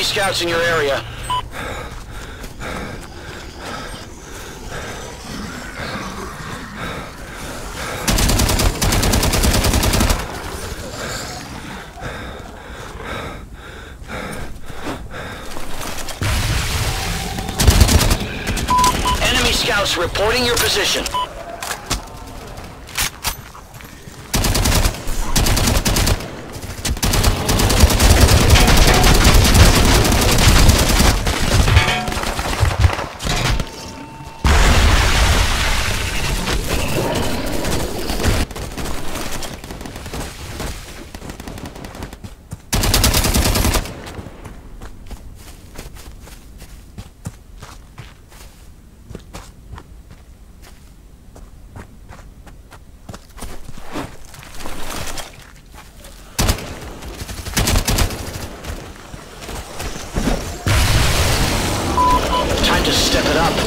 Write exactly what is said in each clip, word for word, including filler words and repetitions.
scouts in your area. Enemy scouts reporting your position. To step it up.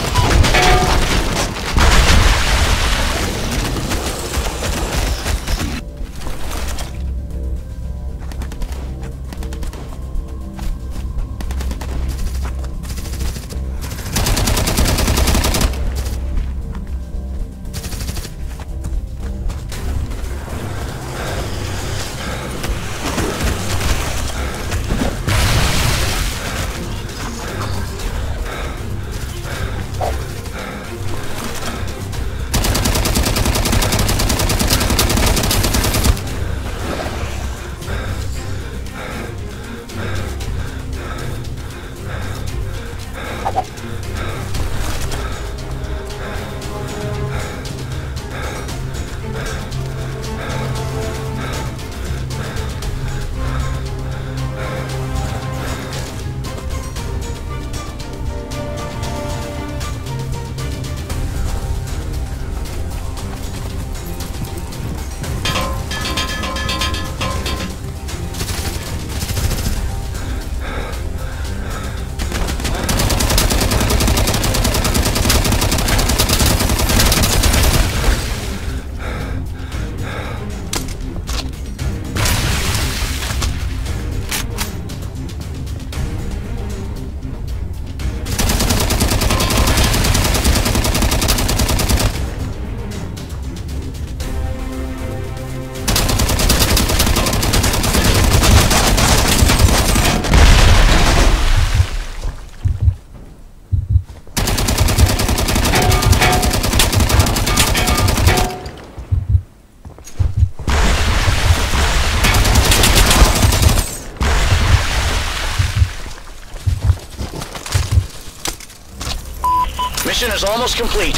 Mission is almost complete.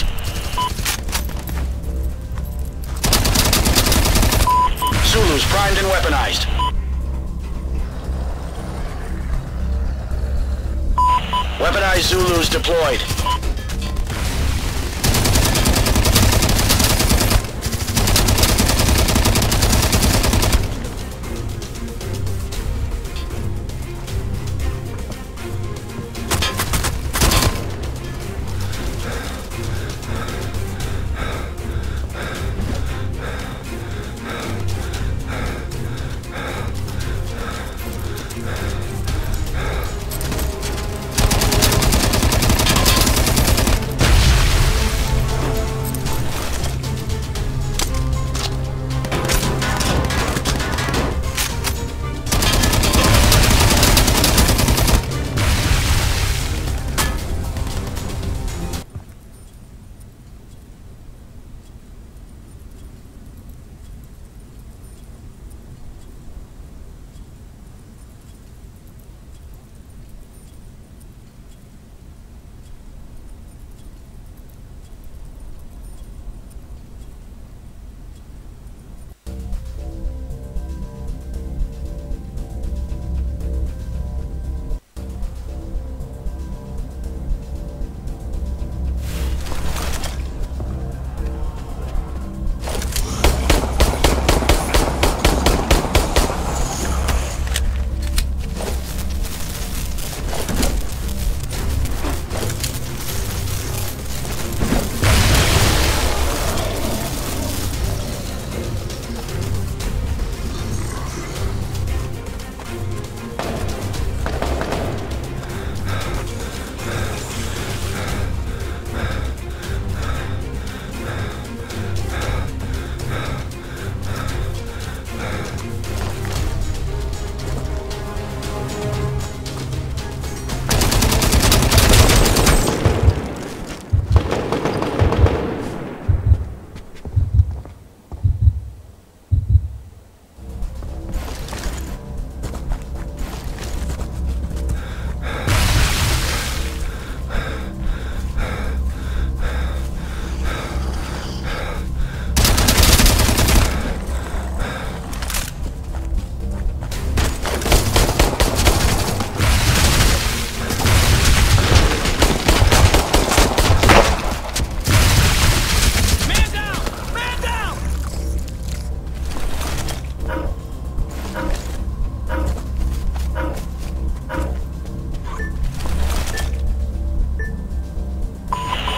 Zulu's primed and weaponized. Weaponized Zulus deployed.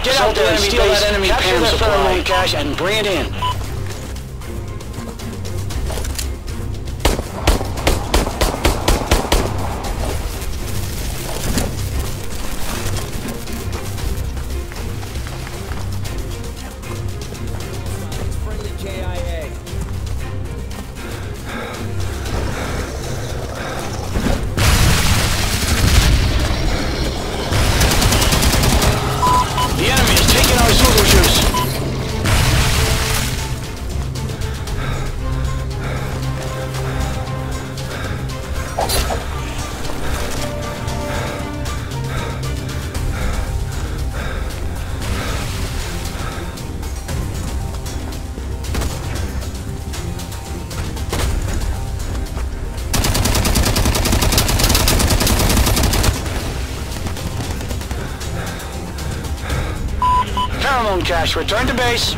Get out there and steal that enemy Pam supply. Capture that pheromone cache and bring it in. Pheromone cache, return to base.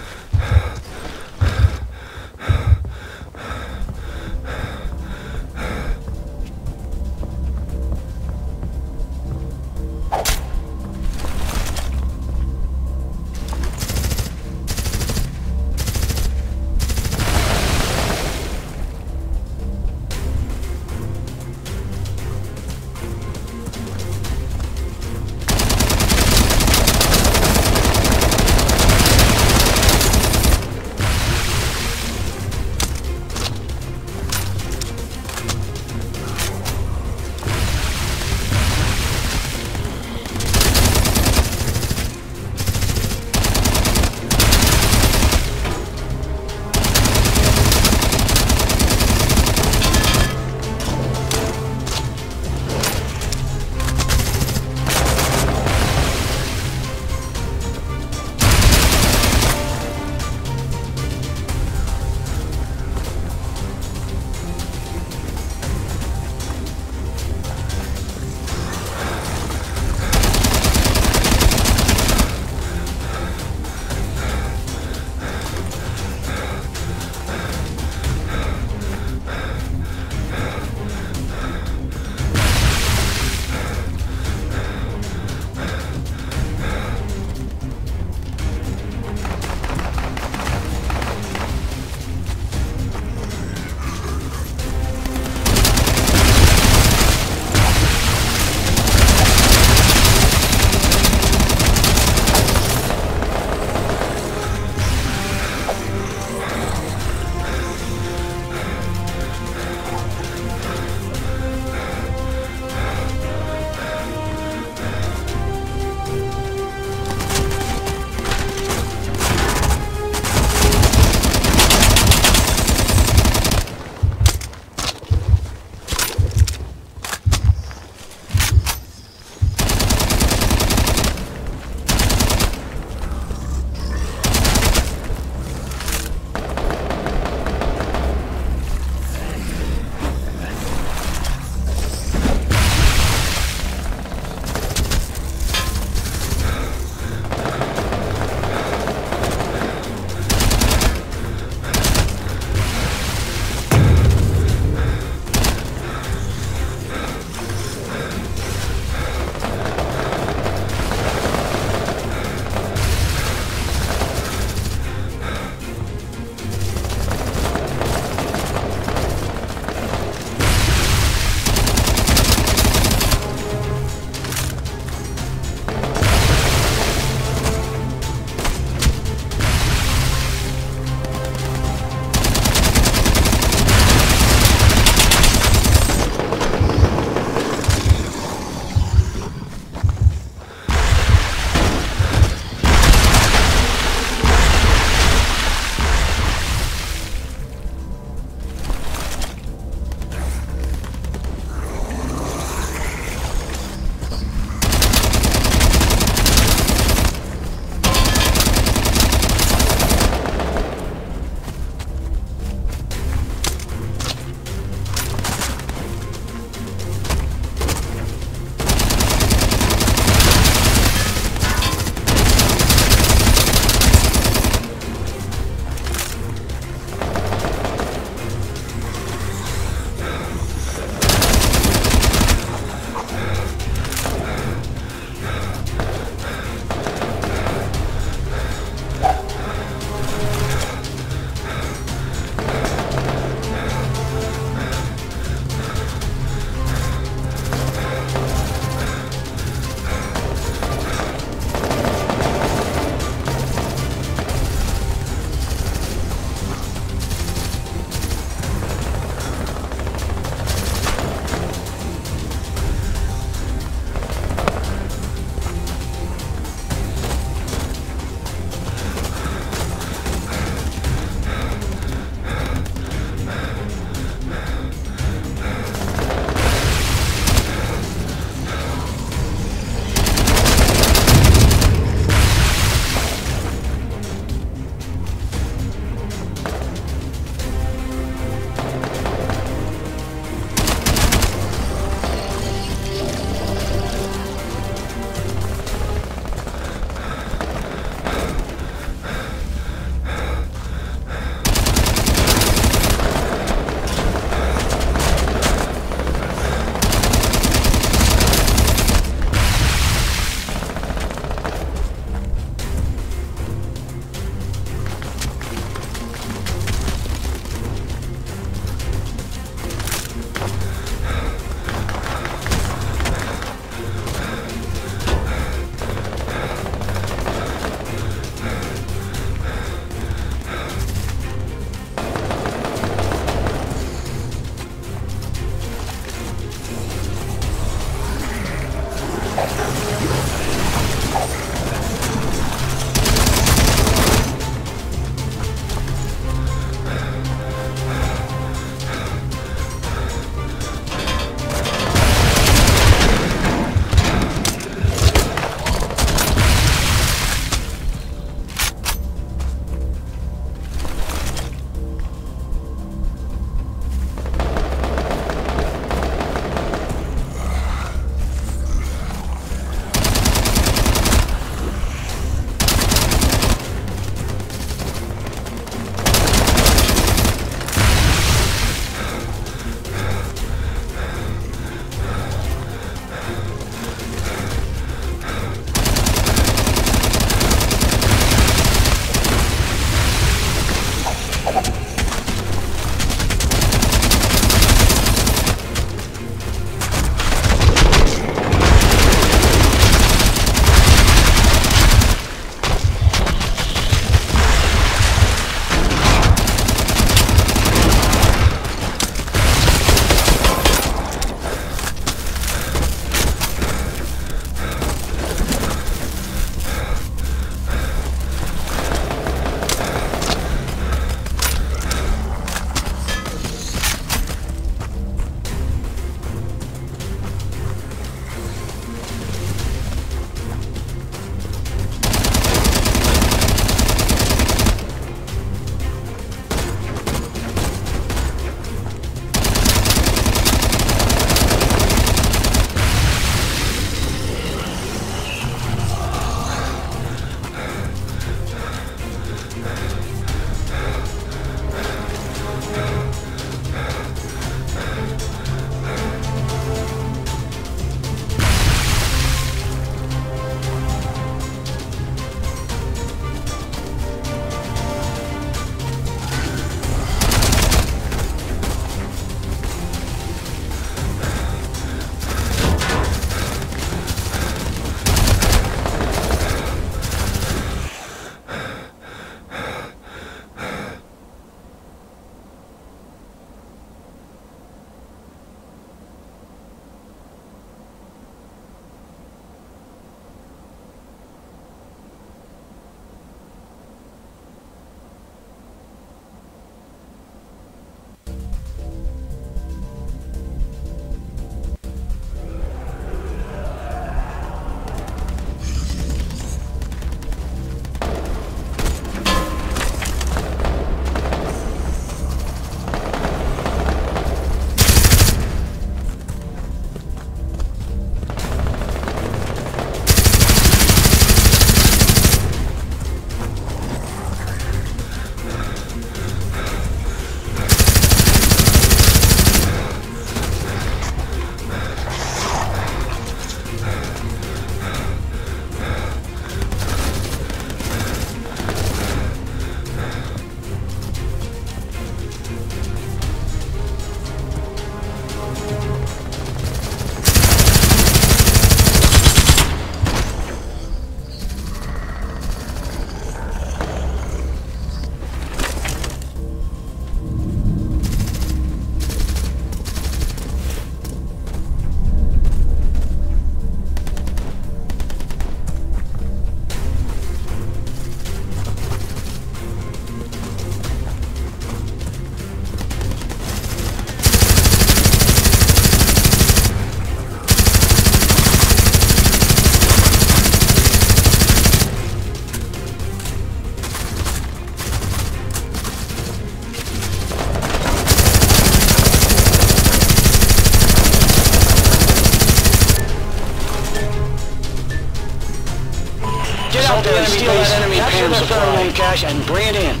there and steal that enemy Pam supply cache and bring it in.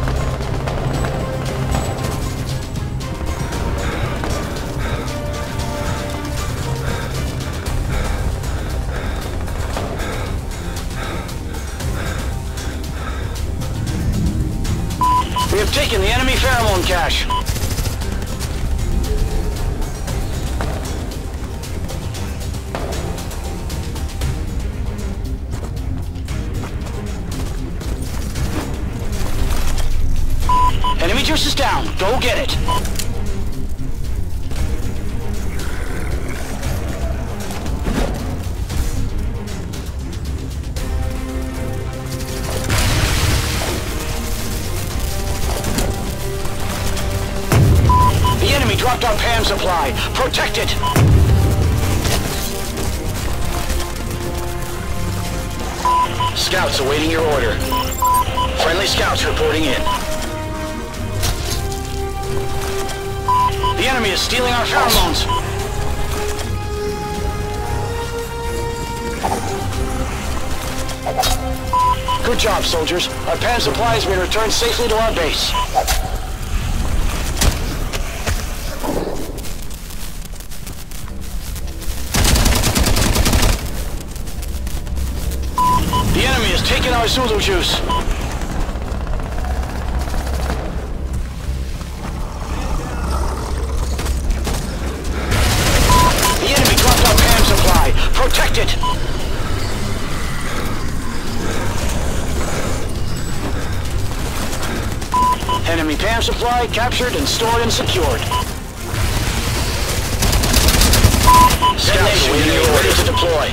We have taken the enemy pheromone cache. Enemy juice is down. Go get it. The enemy dropped our Pam supply. Protect it. Scouts awaiting your order. Friendly scouts reporting in. The enemy is stealing our pheromones. Good job, soldiers. Our Pam supply has been returned safely to our base. The enemy has taken our Zulu juice. Protect it! Enemy Pam supply captured and stored and secured. Scouts waiting your orders to deploy.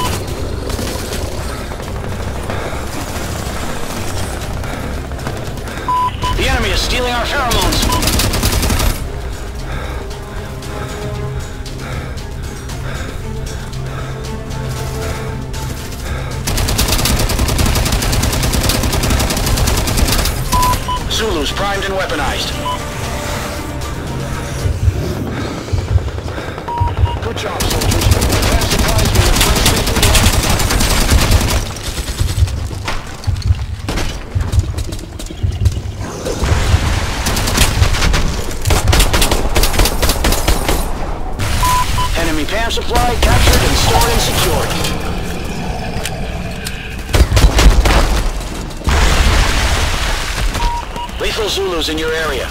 The enemy is stealing our pheromones. Zulus primed and weaponized. Good job, soldiers. Pam supplies will return safely to our enemy Pam supply captured and stored and secured. Lethal Zulus in your area.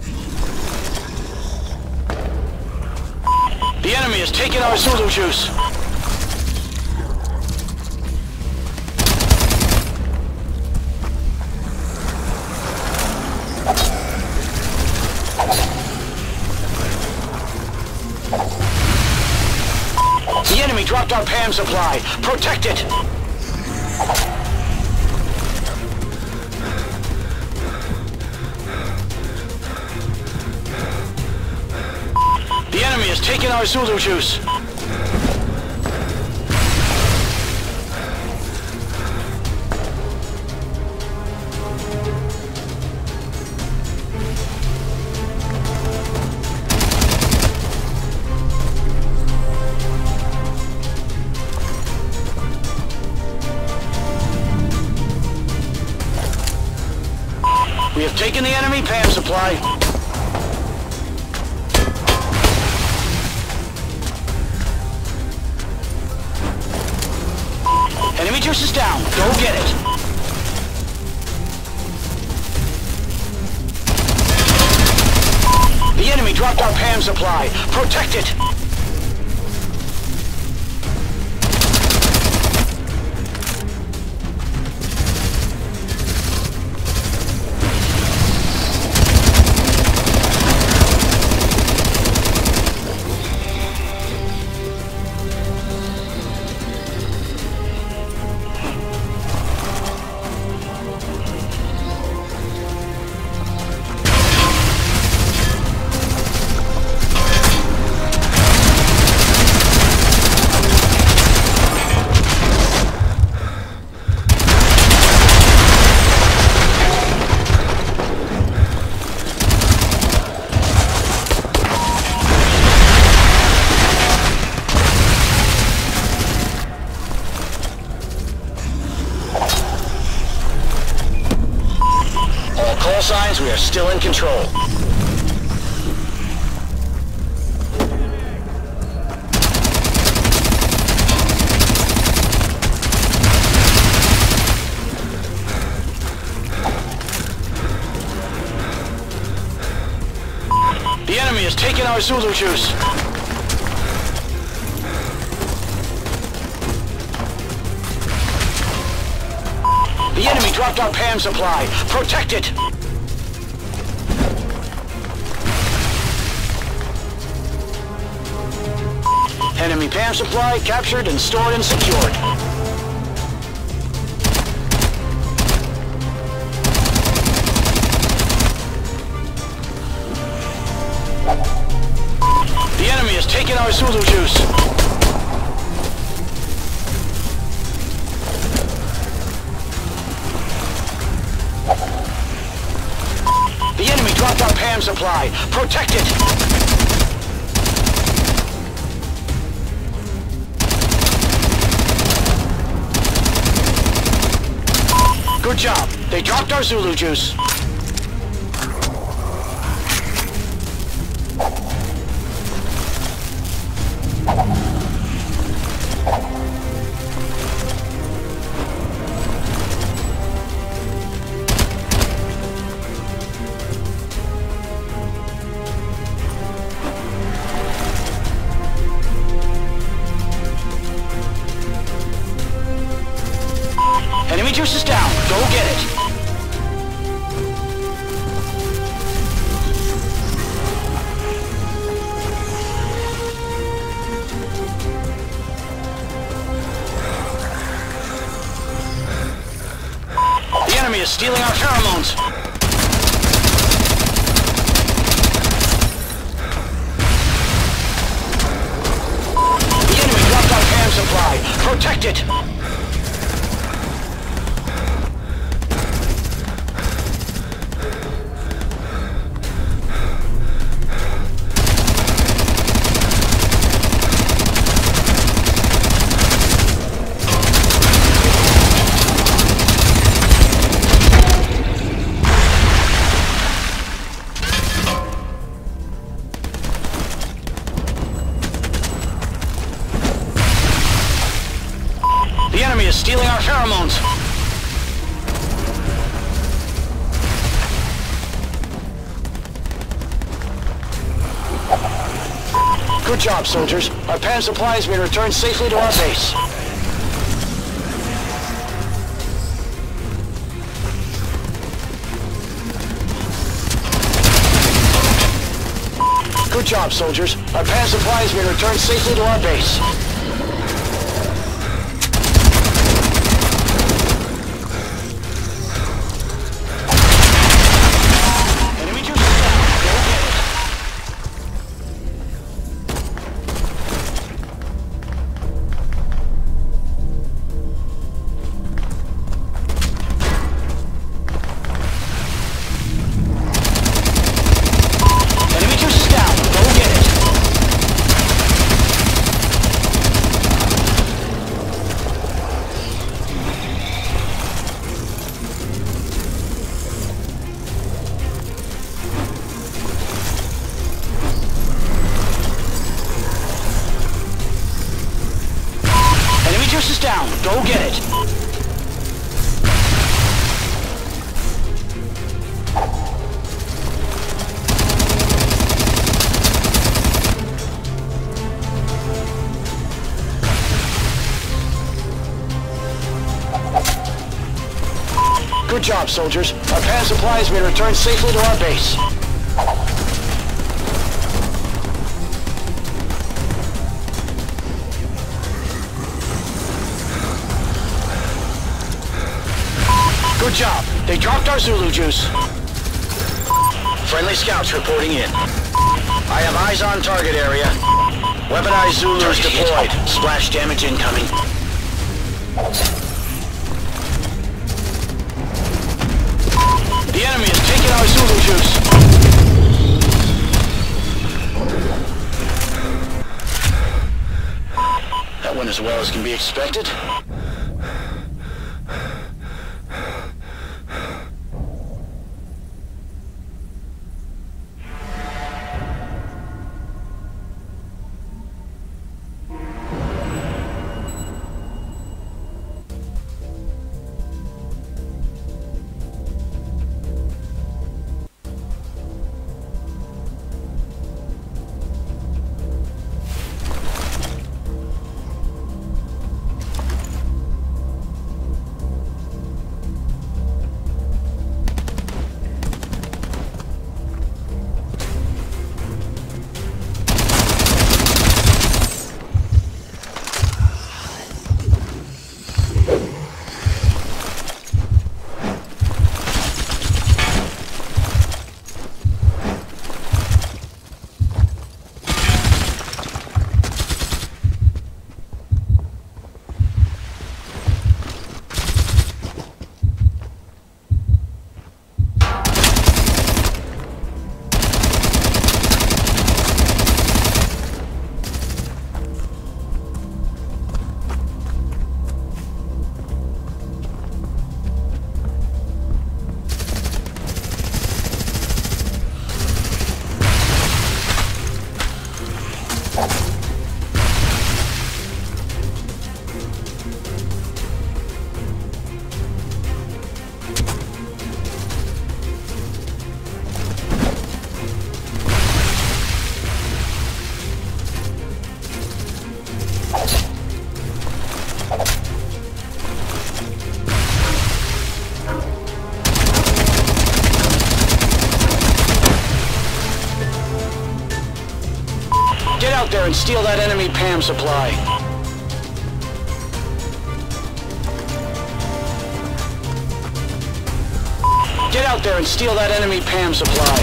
The enemy has taken our Zulu juice. The enemy dropped our Pam supply. Protect it! The enemy has taken our Zulu juice. We have taken the enemy Pam supply. Enemy juice is down. Go get it. The enemy dropped our Pam supply. Protect it. are still in control. The enemy has taken our Zulu juice. The enemy dropped our P A M supply. Protect it! Enemy P A M supply captured and stored and secured. The enemy has taken our Zulu juice. The enemy dropped our P A M supply. Protect it! Good job. They dropped our Zulu juice. Enemy juice is down. Go get it. The enemy is stealing our pheromones. The enemy dropped our P A M supply. Protect it. The enemy is stealing our pheromones. Good job, soldiers. Our P A M supply has been returned safely to our base. Good job, soldiers. Our P A M supply has been returned safely to our base. Juice is down. Go get it. Good job, soldiers. Our P A M supply has been returned safely to our base. Good job. They dropped our Zulu juice. Friendly scouts reporting in. I have eyes on target area. Weaponized Zulus deployed. Splash damage incoming. The enemy is taking our Zulu juice. That went as well as can be expected. Get out there and steal that enemy P A M supply. Get out there and steal that enemy P A M supply.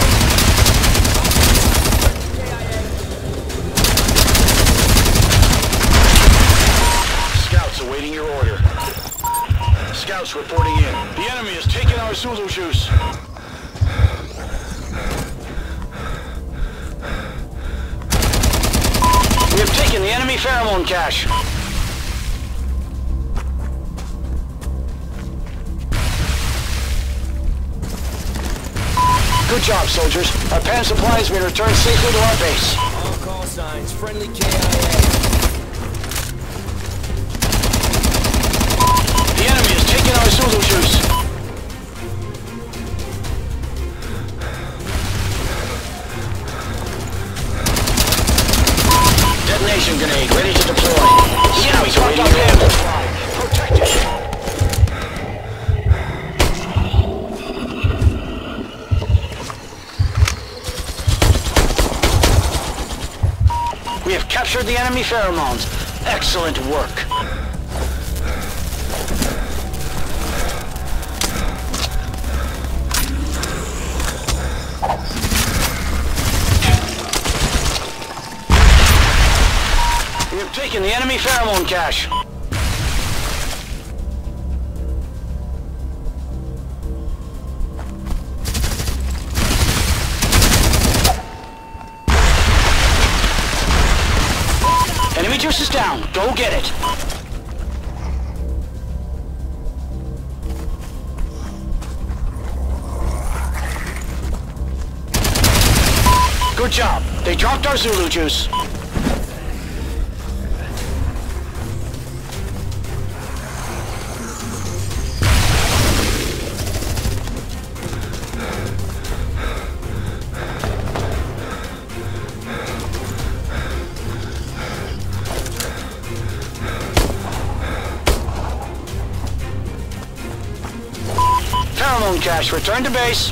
Scouts awaiting your order. Scouts reporting in. The enemy is taking our Zulu juice. We have taken the enemy pheromone cache. Good job, soldiers. Our P A M supply has been returned safely to our base. All call signs. Friendly K I A. The enemy is taking our Zulu juice. Detonation grenade ready to deploy. The enemy dropped our P A M supply. Protect it. We have captured the enemy pheromones. Excellent work. We have taken the enemy pheromone cache. Enemy juice is down. Go get it. Good job. They dropped our Zulu juice. Pheromone cache, return to base.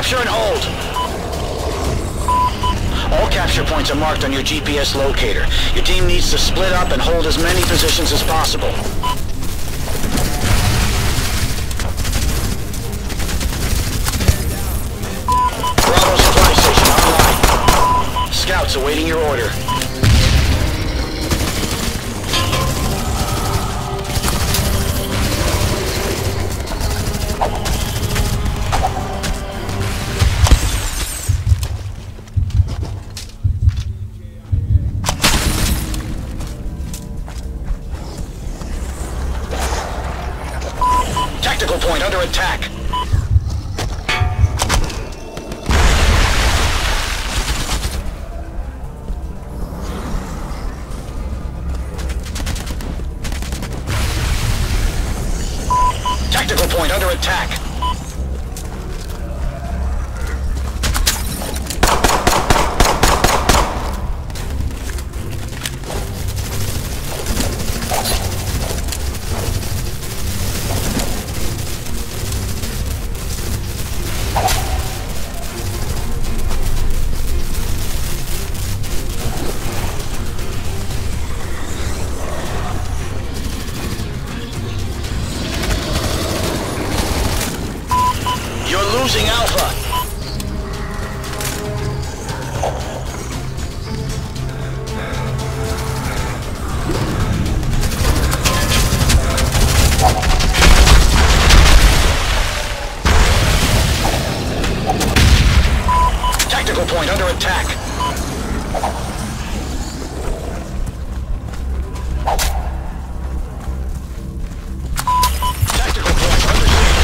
Capture and hold. All capture points are marked on your G P S locator. Your team needs to split up and hold as many positions as possible. Bravo supply station online. Scouts awaiting your order. Tactical point under attack. Tactical point under attack. Losing Alpha. Tactical point under attack. Tactical point under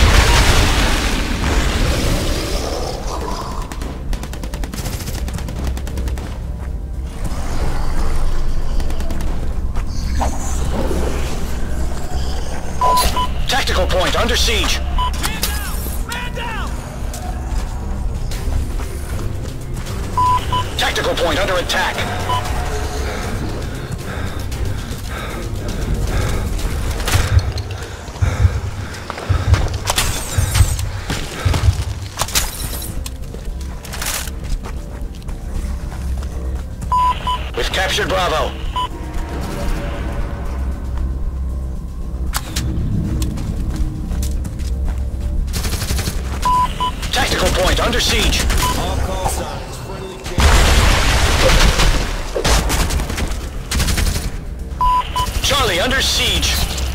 Tactical point under siege. Man down! Man down! Tactical point under attack. We've captured Bravo. Tactical point under siege. All call signs. Friendly K I A. Charlie under siege.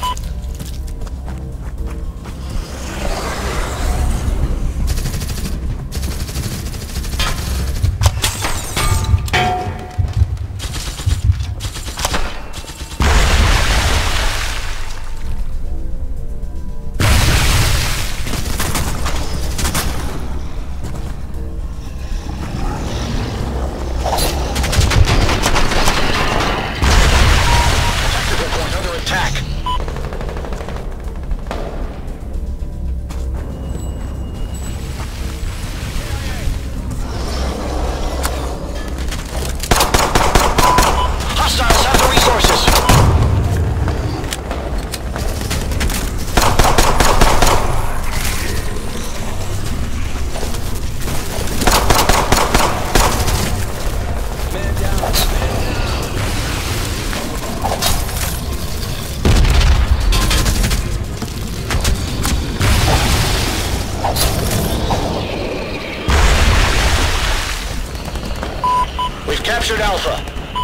We've captured Alpha.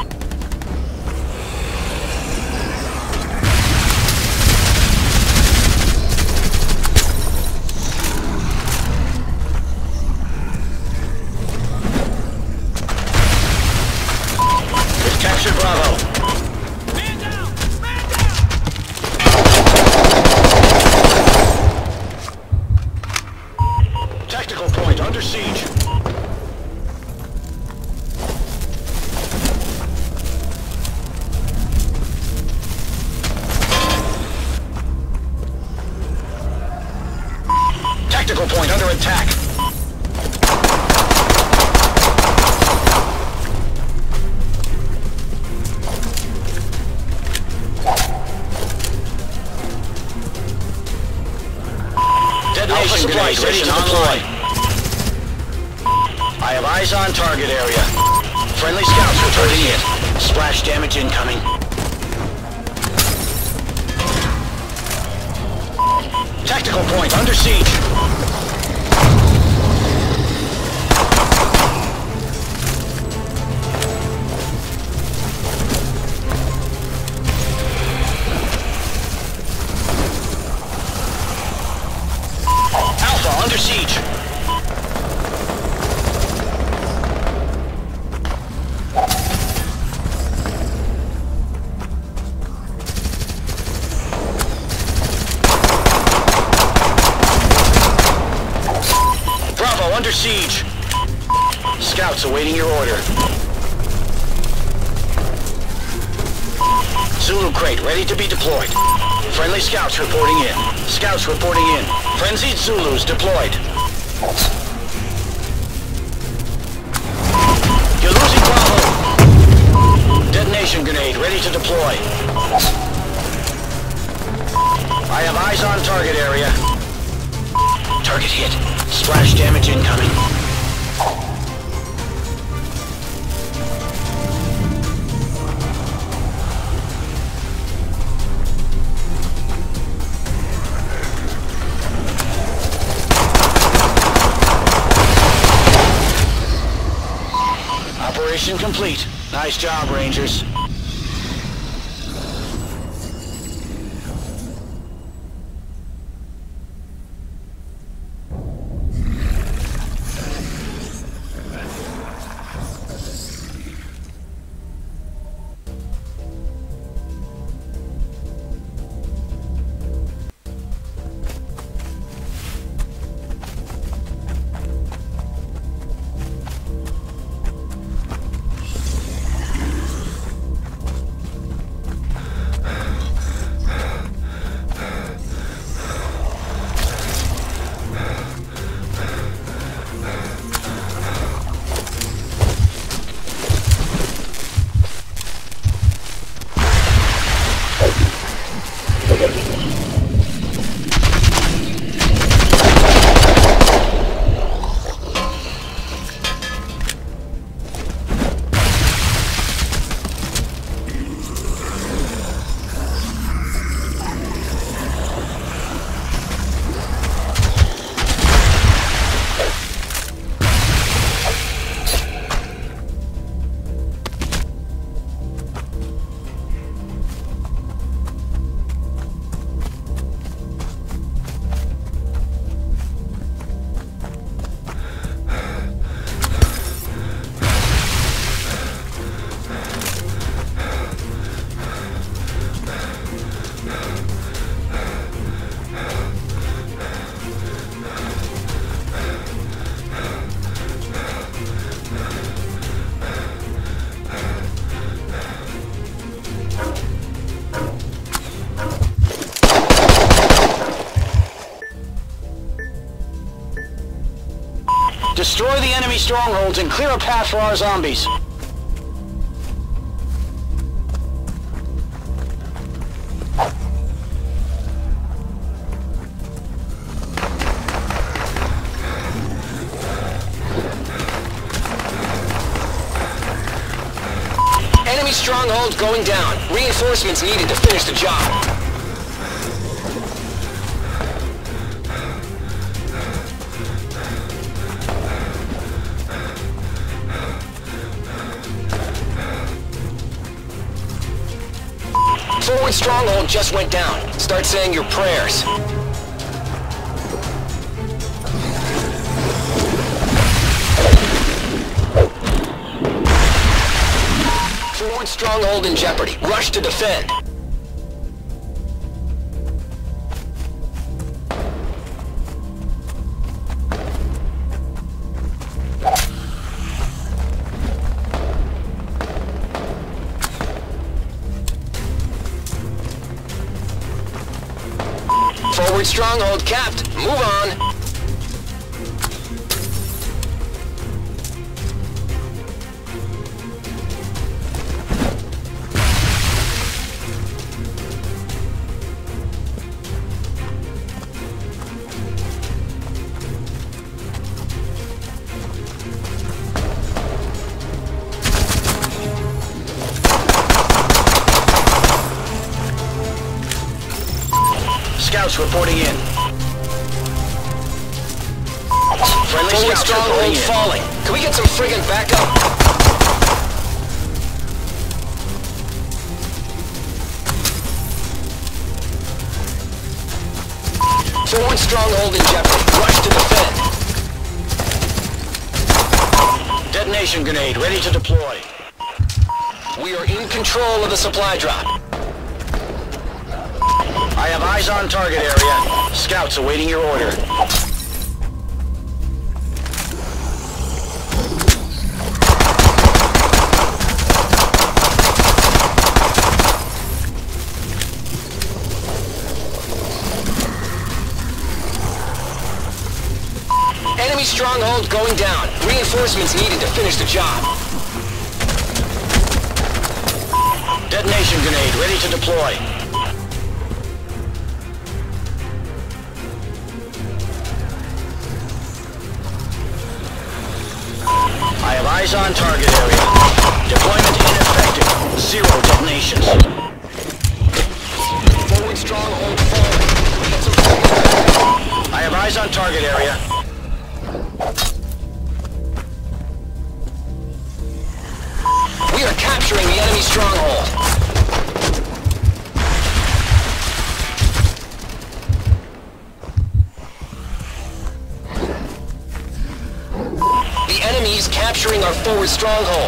We've captured Bravo. Man down! Man down! Tactical point under siege. Tactical point under attack. Detonation supply station online. I have eyes on target area. Friendly scouts returning in. Splash damage incoming. Tactical point under siege. Alpha under siege. Under siege. Scouts awaiting your order. Zulu crate ready to be deployed. Friendly scouts reporting in. Scouts reporting in. Frenzied Zulus deployed. You're losing Bravo. Detonation grenade ready to deploy. I have eyes on target area. Target hit. Splash damage incoming. Operation complete. Nice job, Rangers. Destroy the enemy strongholds and clear a path for our zombies. Enemy strongholds going down. Reinforcements needed to finish the job. Forward stronghold just went down. Start saying your prayers. Forward stronghold in jeopardy. Rush to defend. Forward stronghold capped. Move on. scouts reporting in. Friendly Forward scouts reporting stronghold in. falling. Can we get some friggin' backup? Forward stronghold in jeopardy. Rush to defend. Detonation grenade ready to deploy. We are in control of the supply drop. I have eyes on target area. Scouts awaiting your order. Enemy stronghold going down. Reinforcements needed to finish the job. Detonation grenade ready to deploy. I have eyes on target area. Deployment ineffective. Zero detonations. Forward stronghold falling. We get some friggin' backup. I have eyes on target area. We are capturing the enemy stronghold. The enemy is capturing our forward stronghold.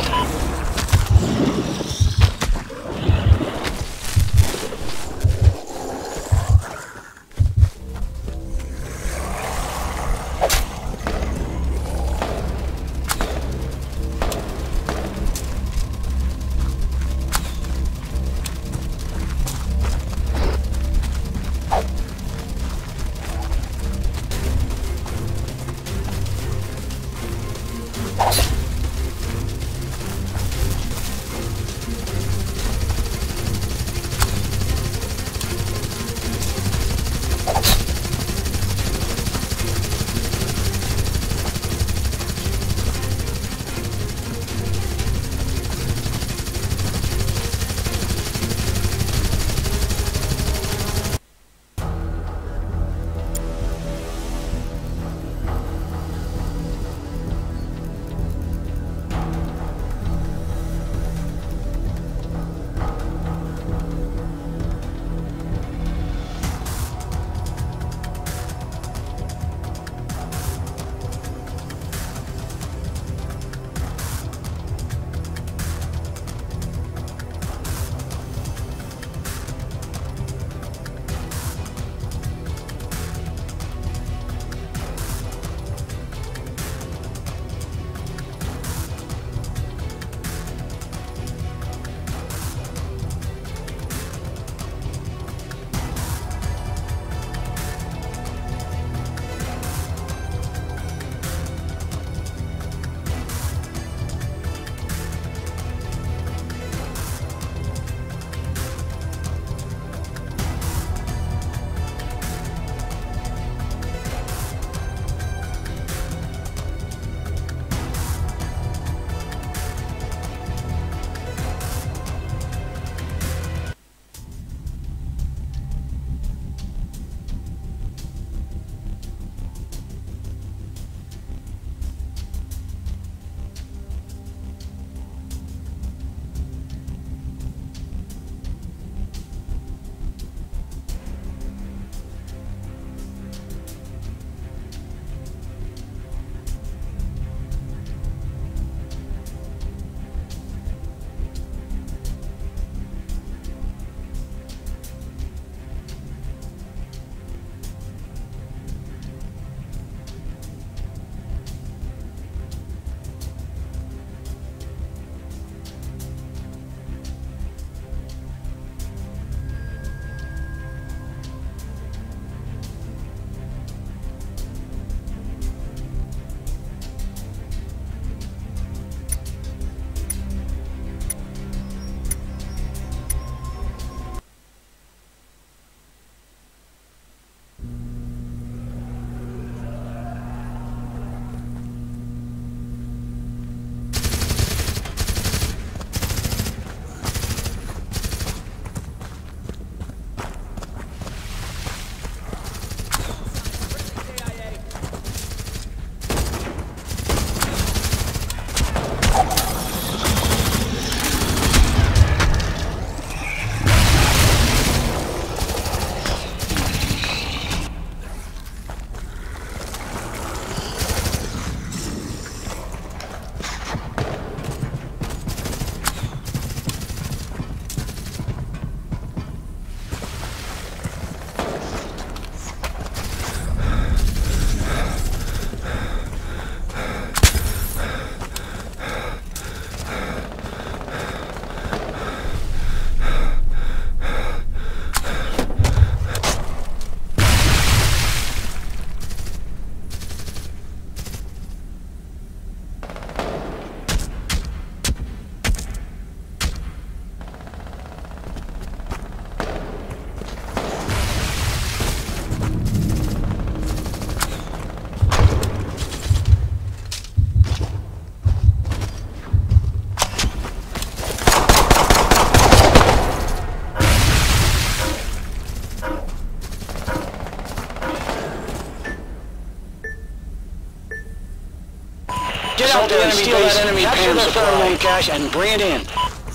Get out there and steal that enemy capture their pheromone cache and bring it in.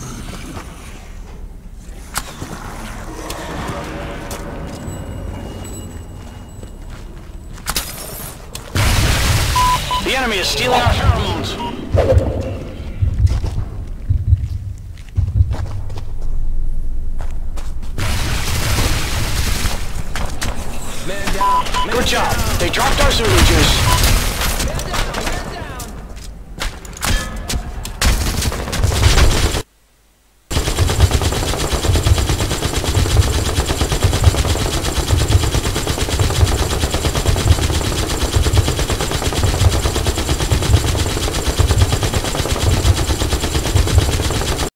The enemy is stealing our pheromones. Man down. Man Good job. down. They dropped our Zulu juice.